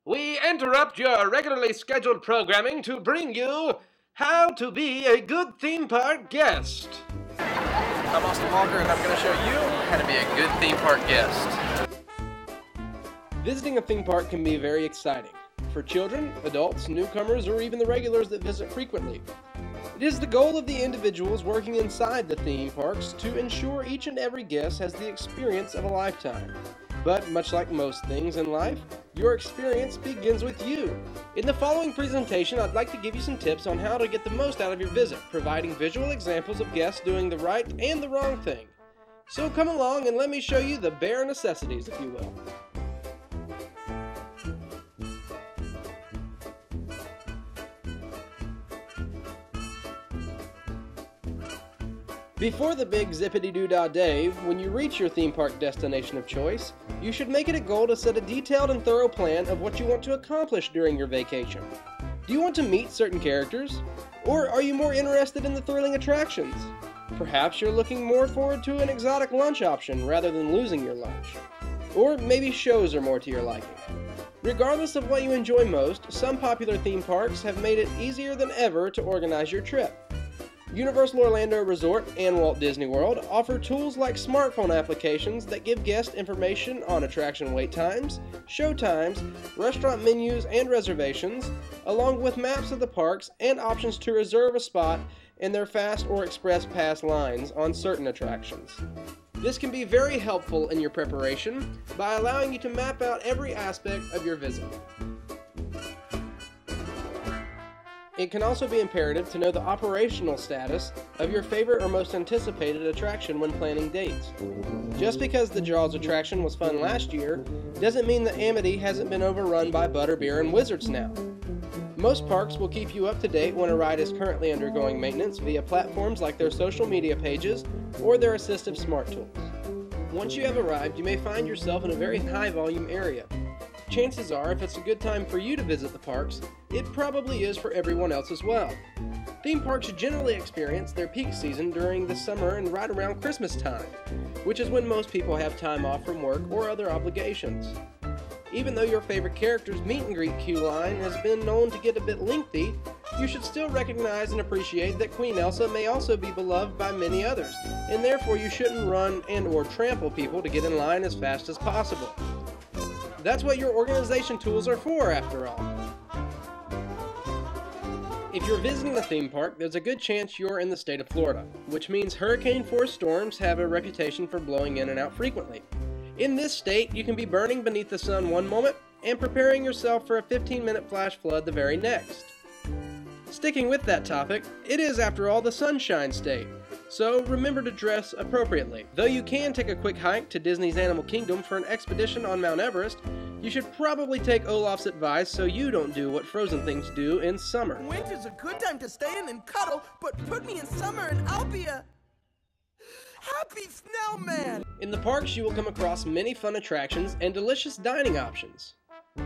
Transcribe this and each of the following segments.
We interrupt your regularly scheduled programming to bring you How to Be a Good Theme Park Guest. I'm Austin Walker, and I'm going to show you how to be a good theme park guest. Visiting a theme park can be very exciting for children, adults, newcomers, or even the regulars that visit frequently. It is the goal of the individuals working inside the theme parks to ensure each and every guest has the experience of a lifetime. But much like most things in life, your experience begins with you. In the following presentation, I'd like to give you some tips on how to get the most out of your visit, providing visual examples of guests doing the right and the wrong thing. So come along and let me show you the bare necessities, if you will. Before the big zippity-doo-dah day, when you reach your theme park destination of choice, you should make it a goal to set a detailed and thorough plan of what you want to accomplish during your vacation. Do you want to meet certain characters? Or are you more interested in the thrilling attractions? Perhaps you're looking more forward to an exotic lunch option rather than losing your lunch. Or maybe shows are more to your liking. Regardless of what you enjoy most, some popular theme parks have made it easier than ever to organize your trip. Universal Orlando Resort and Walt Disney World offer tools like smartphone applications that give guests information on attraction wait times, show times, restaurant menus and reservations, along with maps of the parks and options to reserve a spot in their fast or express pass lines on certain attractions. This can be very helpful in your preparation by allowing you to map out every aspect of your visit. It can also be imperative to know the operational status of your favorite or most anticipated attraction when planning dates. Just because the Jaws attraction was fun last year, doesn't mean that Amity hasn't been overrun by Butterbeer and Wizards now. Most parks will keep you up to date when a ride is currently undergoing maintenance via platforms like their social media pages or their assistive smart tools. Once you have arrived, you may find yourself in a very high volume area. Chances are, if it's a good time for you to visit the parks, it probably is for everyone else as well. Theme parks generally experience their peak season during the summer and right around Christmas time, which is when most people have time off from work or other obligations. Even though your favorite character's meet and greet queue line has been known to get a bit lengthy, you should still recognize and appreciate that Queen Elsa may also be beloved by many others, and therefore you shouldn't run and or trample people to get in line as fast as possible. That's what your organization tools are for, after all. If you're visiting a theme park, there's a good chance you're in the state of Florida, which means hurricane-force storms have a reputation for blowing in and out frequently. In this state, you can be burning beneath the sun one moment and preparing yourself for a 15-minute flash flood the very next. Sticking with that topic, it is, after all, the Sunshine State, so remember to dress appropriately. Though you can take a quick hike to Disney's Animal Kingdom for an expedition on Mount Everest, you should probably take Olaf's advice so you don't do what frozen things do in summer. Winter's a good time to stay in and cuddle, but put me in summer and I'll be a happy snowman! In the parks, you will come across many fun attractions and delicious dining options.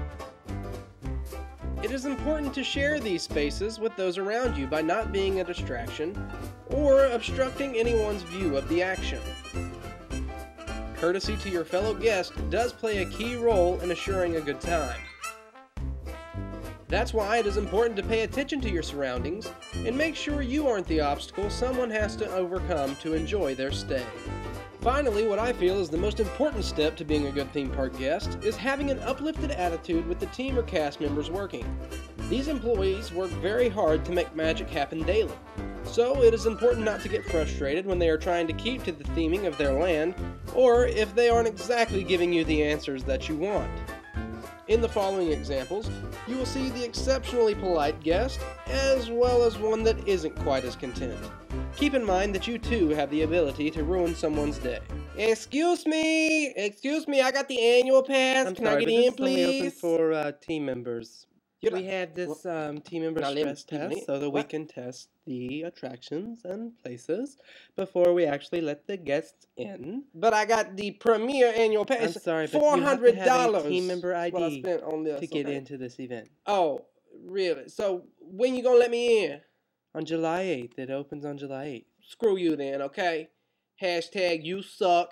It is important to share these spaces with those around you by not being a distraction or obstructing anyone's view of the action. Courtesy to your fellow guest does play a key role in assuring a good time. That's why it is important to pay attention to your surroundings and make sure you aren't the obstacle someone has to overcome to enjoy their stay. Finally, what I feel is the most important step to being a good theme park guest is having an uplifted attitude with the team or cast members working. These employees work very hard to make magic happen daily, so it is important not to get frustrated when they are trying to keep to the theming of their land, or if they aren't exactly giving you the answers that you want. In the following examples, you will see the exceptionally polite guest, as well as one that isn't quite as content. Keep in mind that you too have the ability to ruin someone's day. Excuse me, I got the annual pass. Can I get in, please? Only open for team members. We have this team member stress test so that we can test the attractions and places before we actually let the guests in. But I got the premier annual pass. I'm sorry, but you have to have a team member what I ID spent on this, to get into this event. Oh, really? So when you gonna let me in? On July 8th. It opens on July 8th. Screw you then, okay? Hashtag you suck.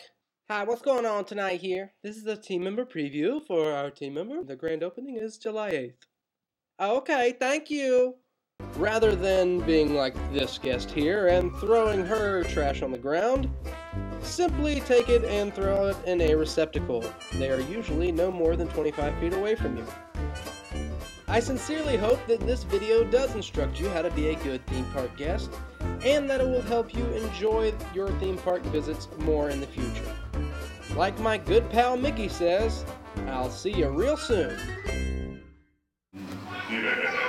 Hi, what's going on tonight here? This is a team member preview for our team member. The grand opening is July 8th. Okay, thank you. Rather than being like this guest here and throwing her trash on the ground, simply take it and throw it in a receptacle. They are usually no more than 25 feet away from you. I sincerely hope that this video does instruct you how to be a good theme park guest, and that it will help you enjoy your theme park visits more in the future. Like my good pal Mickey says, I'll see you real soon.